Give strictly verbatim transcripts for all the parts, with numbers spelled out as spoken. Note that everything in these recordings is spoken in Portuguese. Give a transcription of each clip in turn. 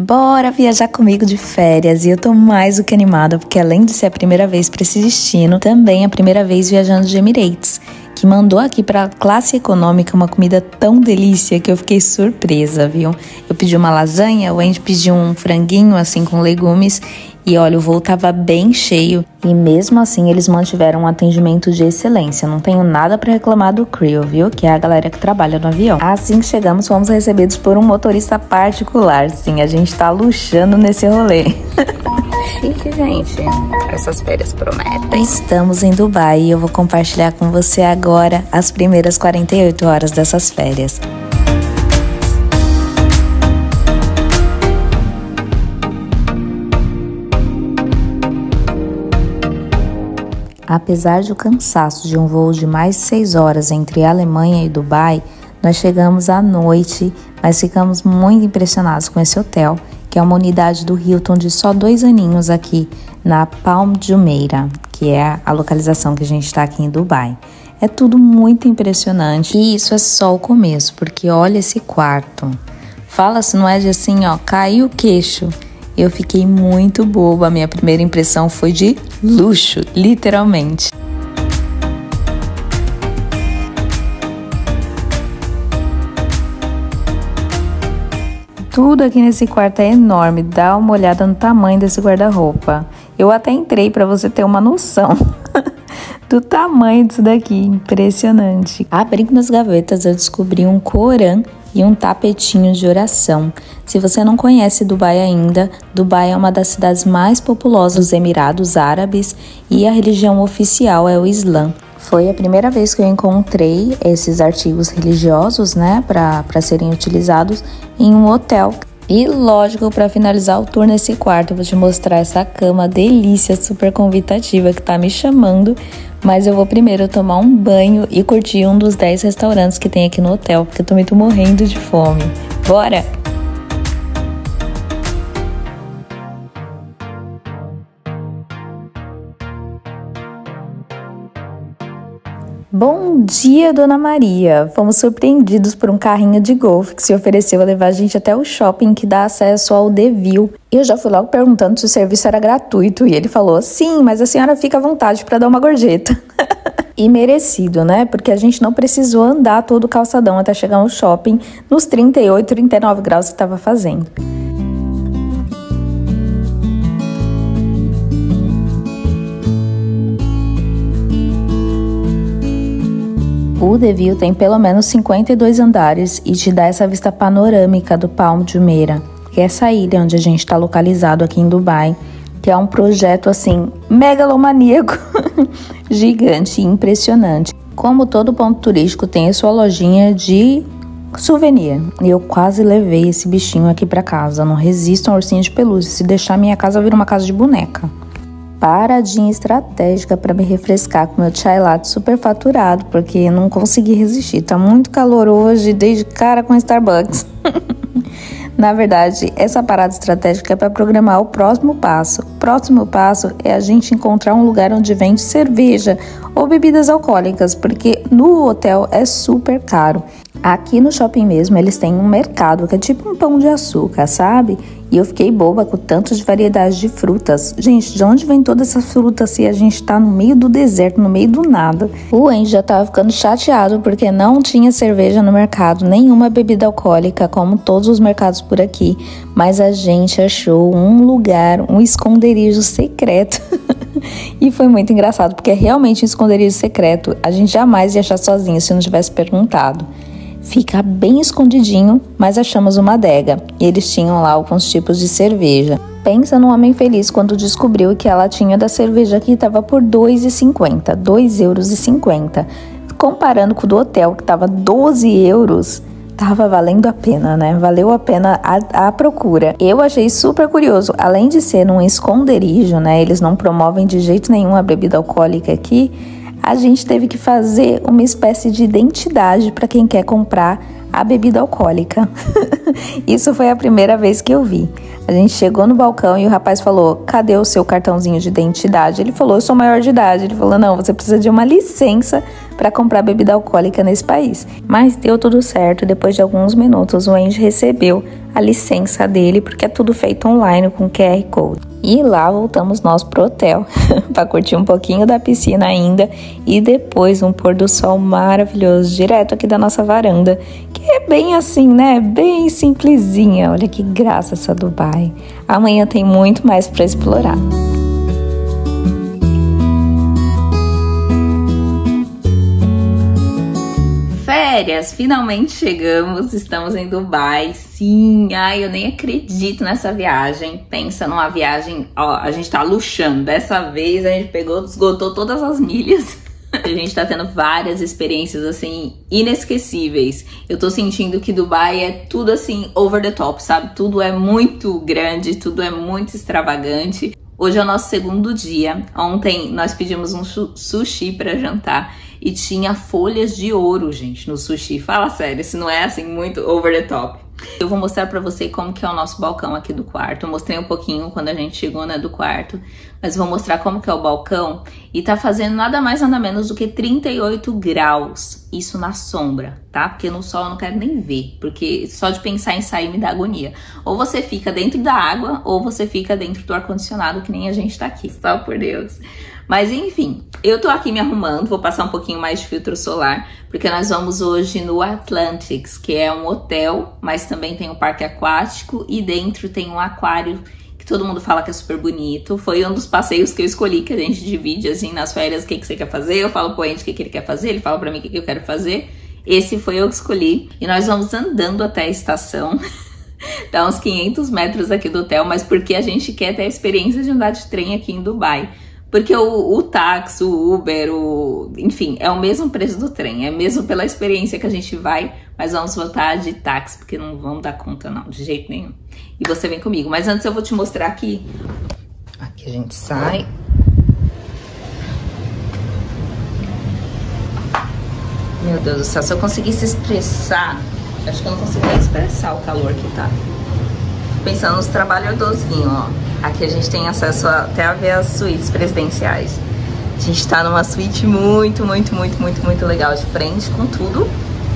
Bora viajar comigo de férias e eu tô mais do que animada porque além de ser a primeira vez para esse destino, também é a primeira vez viajando de Emirates, que mandou aqui para classe econômica uma comida tão delícia que eu fiquei surpresa, viu? Eu pedi uma lasanha, o Andy pediu um franguinho assim com legumes e olha, o voo tava bem cheio e mesmo assim eles mantiveram um atendimento de excelência. Não tenho nada para reclamar do crew, viu? Que é a galera que trabalha no avião. Assim que chegamos, fomos recebidos por um motorista particular. Sim, a gente tá luxando nesse rolê. Chique, gente. Essas férias prometem. Estamos em Dubai e eu vou compartilhar com você agora as primeiras quarenta e oito horas dessas férias. Apesar do cansaço de um voo de mais de seis horas entre a Alemanha e Dubai, nós chegamos à noite, mas ficamos muito impressionados com esse hotel, que é uma unidade do Hilton de só dois aninhos aqui na Palm Jumeirah, que é a localização que a gente está aqui em Dubai. É tudo muito impressionante e isso é só o começo, porque olha esse quarto. Fala-se, não é de assim, ó, caiu o queixo. Eu fiquei muito boba, a minha primeira impressão foi de luxo, literalmente. Tudo aqui nesse quarto é enorme, dá uma olhada no tamanho desse guarda-roupa. Eu até entrei para você ter uma noção do tamanho disso daqui, impressionante. Abrindo nas gavetas eu descobri um Corã e um tapetinho de oração. Se você não conhece Dubai ainda, Dubai é uma das cidades mais populosas dos Emirados Árabes e a religião oficial é o Islã. Foi a primeira vez que eu encontrei esses artigos religiosos, né, para para serem utilizados em um hotel. E lógico, para finalizar o tour nesse quarto, eu vou te mostrar essa cama delícia, super convidativa que tá me chamando. Mas eu vou primeiro tomar um banho e curtir um dos dez restaurantes que tem aqui no hotel, porque eu também tô morrendo de fome. Bora! Bom dia, Dona Maria! Fomos surpreendidos por um carrinho de golfe que se ofereceu a levar a gente até o shopping que dá acesso ao The View. Eu já fui logo perguntando se o serviço era gratuito e ele falou, sim, mas a senhora fica à vontade para dar uma gorjeta. E merecido, né? Porque a gente não precisou andar todo o calçadão até chegar no shopping nos trinta e oito, trinta e nove graus que estava fazendo. O The View tem pelo menos cinquenta e dois andares e te dá essa vista panorâmica do Palm Jumeirah, que é essa ilha onde a gente está localizado aqui em Dubai, que é um projeto assim megalomaníaco, gigante e impressionante. Como todo ponto turístico tem a sua lojinha de souvenir. E eu quase levei esse bichinho aqui para casa. Não resisto a um ursinho de pelúcia. Se deixar, minha casa vira uma casa de boneca. Paradinha estratégica para me refrescar com meu chai latte super faturado, porque não consegui resistir. Tá muito calor hoje, dei de cara com Starbucks. Na verdade, essa parada estratégica é para programar o próximo passo. O próximo passo é a gente encontrar um lugar onde vende cerveja ou bebidas alcoólicas, porque no hotel é super caro. Aqui no shopping mesmo, eles têm um mercado que é tipo um pão de açúcar, sabe? E eu fiquei boba com tanto de variedade de frutas. Gente, de onde vem toda essa fruta se a gente tá no meio do deserto, no meio do nada? O Andy já tava ficando chateado porque não tinha cerveja no mercado, nenhuma bebida alcoólica, como todos os mercados por aqui. Mas a gente achou um lugar, um esconderijo secreto. E foi muito engraçado, porque é realmente um esconderijo secreto. A gente jamais ia achar sozinho se não tivesse perguntado. Fica bem escondidinho, mas achamos uma adega e eles tinham lá alguns tipos de cerveja. Pensa num homem feliz quando descobriu que a latinha da cerveja aqui estava por dois reais e cinquenta centavos, dois euros e cinquenta. Comparando com o do hotel, que estava doze euros, tava valendo a pena, né? Valeu a pena a, a procura. Eu achei super curioso, além de ser num esconderijo, né? Eles não promovem de jeito nenhum a bebida alcoólica aqui. A gente teve que fazer uma espécie de identidade para quem quer comprar a bebida alcoólica. Isso foi a primeira vez que eu vi. A gente chegou no balcão e o rapaz falou, cadê o seu cartãozinho de identidade? Ele falou, eu sou maior de idade. Ele falou, não, você precisa de uma licença para comprar bebida alcoólica nesse país. Mas deu tudo certo. Depois de alguns minutos, o Andy recebeu a licença dele, porque é tudo feito online com Q R Code. E lá voltamos nós pro hotel para curtir um pouquinho da piscina ainda e depois um pôr do sol maravilhoso direto aqui da nossa varanda, que é bem assim, né? Bem simplesinha. Olha que graça essa Dubai. Amanhã tem muito mais para explorar. Férias, finalmente chegamos, estamos em Dubai, sim, ai, eu nem acredito nessa viagem. Pensa numa viagem, ó, a gente tá luxando, dessa vez a gente pegou, esgotou todas as milhas. A gente tá tendo várias experiências, assim, inesquecíveis. Eu tô sentindo que Dubai é tudo, assim, over the top, sabe? Tudo é muito grande, tudo é muito extravagante. Hoje é o nosso segundo dia. Ontem nós pedimos um sushi pra jantar e tinha folhas de ouro, gente, no sushi. Fala sério, isso não é, assim, muito over the top. Eu vou mostrar pra você como que é o nosso balcão aqui do quarto. Eu mostrei um pouquinho quando a gente chegou, né, do quarto, mas vou mostrar como que é o balcão. E tá fazendo nada mais, nada menos do que trinta e oito graus. Isso na sombra, tá? Porque no sol eu não quero nem ver, porque só de pensar em sair me dá agonia. Ou você fica dentro da água, ou você fica dentro do ar-condicionado, que nem a gente tá aqui, só por Deus. Mas enfim, eu tô aqui me arrumando, vou passar um pouquinho mais de filtro solar, porque nós vamos hoje no Atlantics, que é um hotel, mas também tem um parque aquático e dentro tem um aquário que todo mundo fala que é super bonito. Foi um dos passeios que eu escolhi, que a gente divide assim nas férias, o que, que você quer fazer, eu falo pro Andy o que, que ele quer fazer, ele fala pra mim o que, que eu quero fazer. Esse foi eu que escolhi e nós vamos andando até a estação. Dá uns quinhentos metros aqui do hotel, mas porque a gente quer ter a experiência de andar de trem aqui em Dubai. Porque o, o táxi, o Uber, o, enfim, é o mesmo preço do trem. É mesmo pela experiência que a gente vai, mas vamos voltar de táxi, porque não vamos dar conta não, de jeito nenhum. E você vem comigo. Mas antes eu vou te mostrar aqui. Aqui a gente sai. Meu Deus do céu, se eu conseguisse expressar... Acho que eu não consigo nem expressar o calor que tá. Pensando nos trabalhadorzinhos, ó. Aqui a gente tem acesso a, até a ver as suítes presidenciais. A gente tá numa suíte muito, muito, muito, muito, muito legal, de frente com tudo.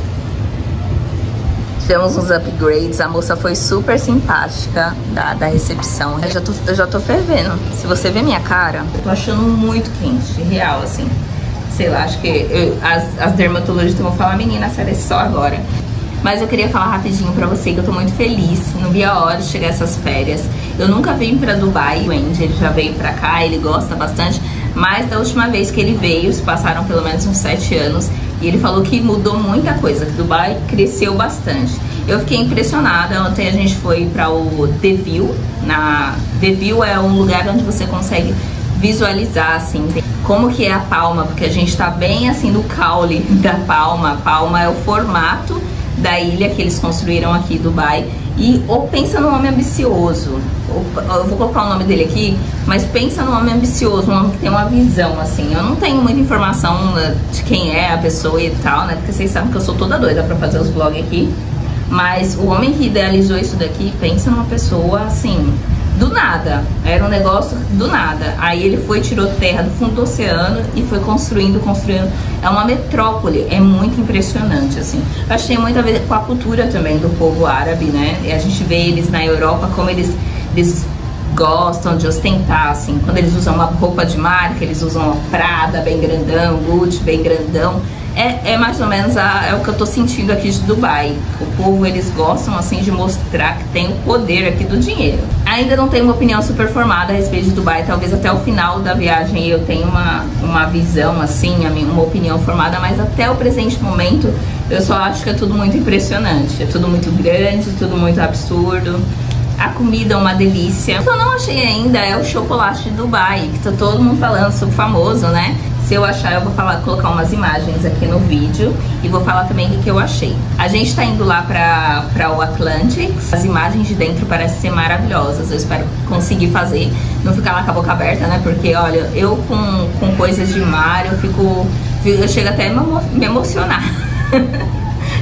Tivemos uns upgrades, a moça foi super simpática da, da recepção. Eu já, tô, eu já tô fervendo. Se você ver minha cara, eu tô achando muito quente, real, assim. Sei lá, acho que eu, as, as dermatologistas vão falar, menina, sério, é só agora. Mas eu queria falar rapidinho pra você que eu tô muito feliz. Não vi a hora de chegar essas férias. Eu nunca vim pra Dubai, o Andy, ele já veio pra cá, ele gosta bastante. Mas da última vez que ele veio, se passaram pelo menos uns sete anos. E ele falou que mudou muita coisa, que Dubai cresceu bastante. Eu fiquei impressionada. Ontem a gente foi pra o The View. Na... The View é um lugar onde você consegue visualizar, assim, como que é a palma. Porque a gente tá bem, assim, no caule da palma. A palma é o formato da ilha que eles construíram aqui em Dubai. E ou pensa num homem ambicioso, ou, eu vou colocar o nome dele aqui, mas pensa num homem ambicioso, um homem que tem uma visão, assim. Eu não tenho muita informação de quem é a pessoa e tal, né, porque vocês sabem que eu sou toda doida pra fazer os vlogs aqui. Mas o homem que idealizou isso daqui, pensa numa pessoa, assim, do nada. Era um negócio do nada. Aí ele foi, tirou terra do fundo do oceano e foi construindo, construindo. É uma metrópole, é muito impressionante, assim. Eu acho que tem muito a ver com a cultura também do povo árabe, né? E a gente vê eles na Europa, como eles, eles gostam de ostentar, assim. Quando eles usam uma roupa de marca, eles usam uma Prada bem grandão, Gucci bem grandão. É, é mais ou menos a, é o que eu tô sentindo aqui de Dubai. O povo, eles gostam, assim, de mostrar que tem o poder aqui do dinheiro. Ainda não tenho uma opinião super formada a respeito de Dubai. Talvez até o final da viagem eu tenha uma, uma visão, assim, uma opinião formada. Mas até o presente momento, eu só acho que é tudo muito impressionante. É tudo muito grande, tudo muito absurdo. A comida é uma delícia. O que eu não achei ainda é o chocolate de Dubai, que tá todo mundo falando sobre, famoso, né? Se eu achar, eu vou falar, colocar umas imagens aqui no vídeo e vou falar também o que eu achei. A gente tá indo lá pra, pra o Atlantics. As imagens de dentro parecem ser maravilhosas. Eu espero conseguir fazer, não ficar lá com a boca aberta, né? Porque, olha, eu com, com coisas de mar, eu fico... Eu chego até a me emocionar.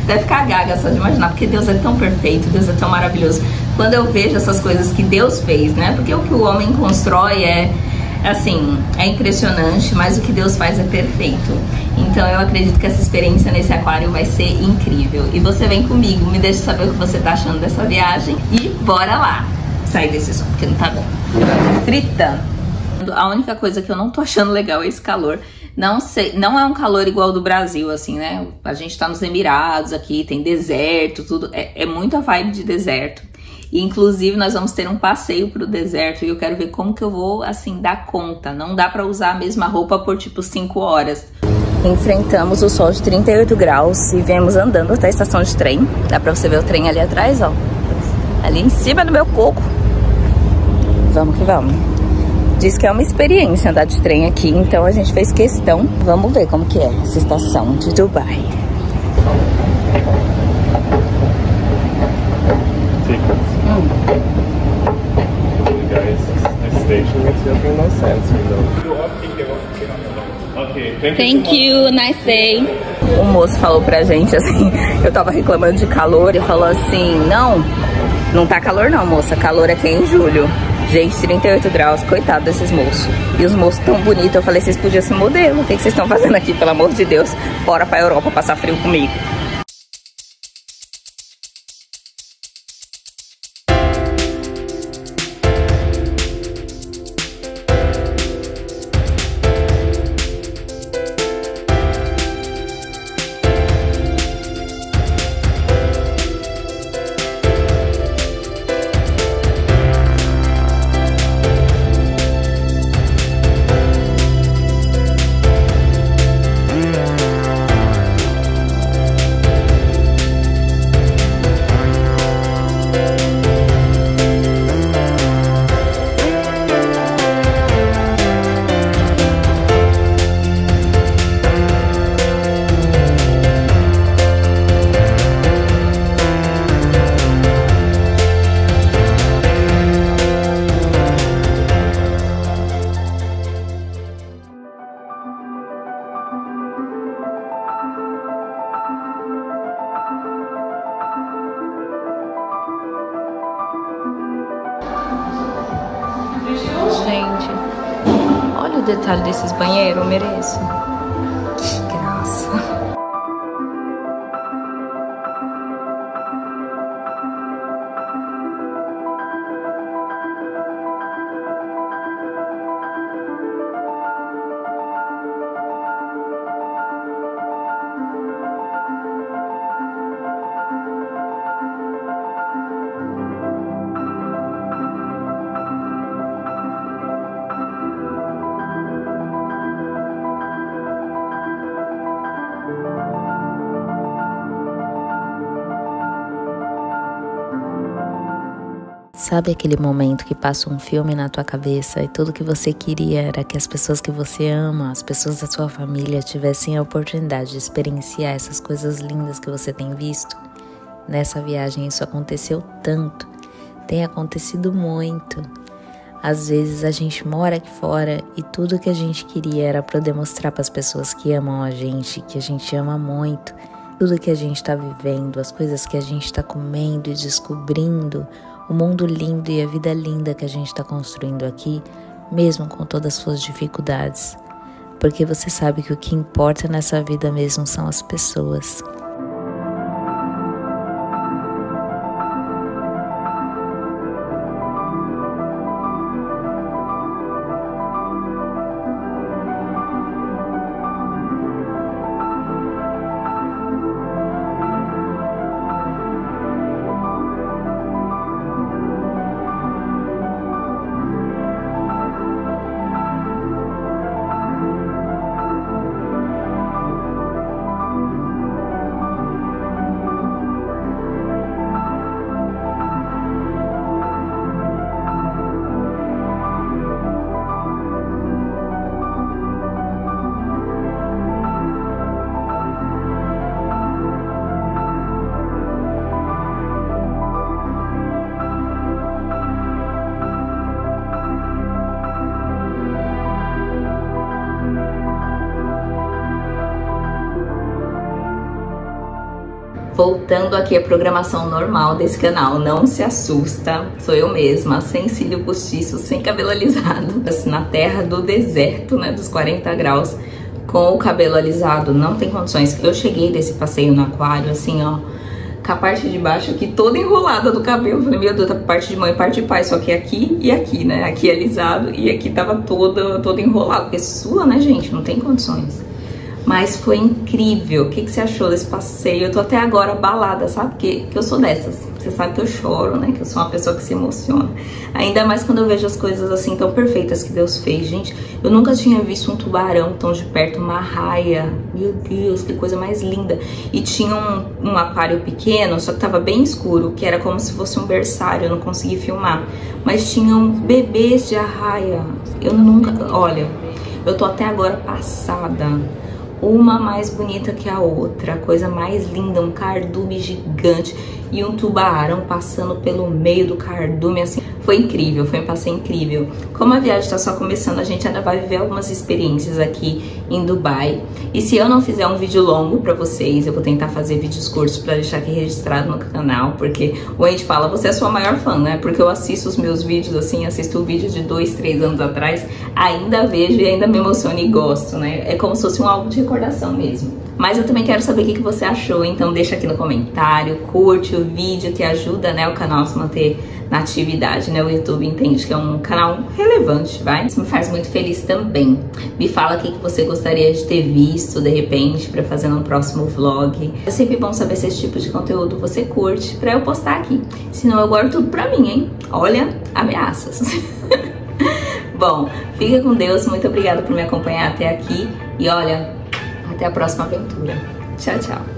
até ficar gaga só de imaginar, porque Deus é tão perfeito, Deus é tão maravilhoso. Quando eu vejo essas coisas que Deus fez, né? Porque o que o homem constrói é, assim, é impressionante, mas o que Deus faz é perfeito. Então eu acredito que essa experiência nesse aquário vai ser incrível. E você vem comigo, me deixa saber o que você tá achando dessa viagem e bora lá sair desse som, porque não tá bom. Frita. A única coisa que eu não tô achando legal é esse calor. Não sei, não é um calor igual ao do Brasil, assim, né? A gente tá nos Emirados aqui, tem deserto, tudo. É, é muita vibe de deserto. E, inclusive, nós vamos ter um passeio pro deserto e eu quero ver como que eu vou, assim, dar conta. Não dá pra usar a mesma roupa por, tipo, cinco horas. Enfrentamos o sol de trinta e oito graus e viemos andando até a estação de trem. Dá pra você ver o trem ali atrás, ó. Ali em cima do meu coco. Vamos que vamos. Diz que é uma experiência andar de trem aqui, então a gente fez questão. Vamos ver como que é essa estação de Dubai. Thank you, nice day. O moço falou pra gente assim, eu tava reclamando de calor e falou assim, não, não tá calor não, moça, calor aqui é em julho. Gente, trinta e oito graus, coitado desses moços. E os moços tão bonitos, eu falei, vocês podiam ser modelo. O que, que vocês estão fazendo aqui, pelo amor de Deus? Bora pra Europa passar frio comigo. Gente, olha o detalhe desses banheiros, eu mereço. Que graça. Sabe aquele momento que passa um filme na tua cabeça e tudo que você queria era que as pessoas que você ama, as pessoas da sua família tivessem a oportunidade de experienciar essas coisas lindas que você tem visto? Nessa viagem isso aconteceu tanto, tem acontecido muito. Às vezes a gente mora aqui fora e tudo que a gente queria era poder mostrar para as pessoas que amam a gente, que a gente ama muito. Tudo que a gente está vivendo, as coisas que a gente está comendo e descobrindo, o mundo lindo e a vida linda que a gente está construindo aqui, mesmo com todas as suas dificuldades. Porque você sabe que o que importa nessa vida mesmo são as pessoas. Voltando aqui à programação normal desse canal, não se assusta, sou eu mesma, sem cílio postiço, sem cabelo alisado, assim, na terra do deserto, né, dos quarenta graus, com o cabelo alisado, não tem condições. Eu cheguei desse passeio no aquário, assim, ó, com a parte de baixo aqui toda enrolada do cabelo, falei, meu Deus, tá parte de mãe e parte de pai, só que aqui e aqui, né, aqui alisado e aqui tava toda, toda enrolada, porque sua, né, gente, não tem condições. Mas foi incrível. O que, que você achou desse passeio? Eu tô até agora abalada, sabe? Porque que eu sou dessas. Você sabe que eu choro, né? Que eu sou uma pessoa que se emociona. Ainda mais quando eu vejo as coisas assim tão perfeitas que Deus fez. Gente, eu nunca tinha visto um tubarão tão de perto, uma raia. Meu Deus, que coisa mais linda. E tinha um, um aquário pequeno, só que tava bem escuro, que era como se fosse um berçário, eu não consegui filmar. Mas tinham bebês de arraia. Eu nunca... Olha, eu tô até agora passada. Uma mais bonita que a outra, coisa mais linda, um cardume gigante e um tubarão passando pelo meio do cardume, assim, foi incrível, foi um passeio incrível. Como a viagem está só começando, a gente ainda vai viver algumas experiências aqui em Dubai. E se eu não fizer um vídeo longo pra vocês, eu vou tentar fazer vídeos curtos pra deixar aqui registrado no canal, porque o Andy fala, você é a sua maior fã, né? Porque eu assisto os meus vídeos assim, assisto o vídeo de dois, três anos atrás, ainda vejo e ainda me emociono e gosto, né? É como se fosse um álbum de recordação mesmo. Mas eu também quero saber o que você achou, então deixa aqui no comentário, curte o vídeo que ajuda, né, o canal a se manter na atividade, né? O YouTube entende que é um canal relevante, vai? Isso me faz muito feliz também. Me fala o que você gostaria de ter visto, de repente, pra fazer no próximo vlog. É sempre bom saber se esse tipo de conteúdo você curte pra eu postar aqui. Senão eu guardo tudo pra mim, hein? Olha, ameaças. Bom, fica com Deus, muito obrigada por me acompanhar até aqui e olha, até a próxima aventura. Tchau, tchau.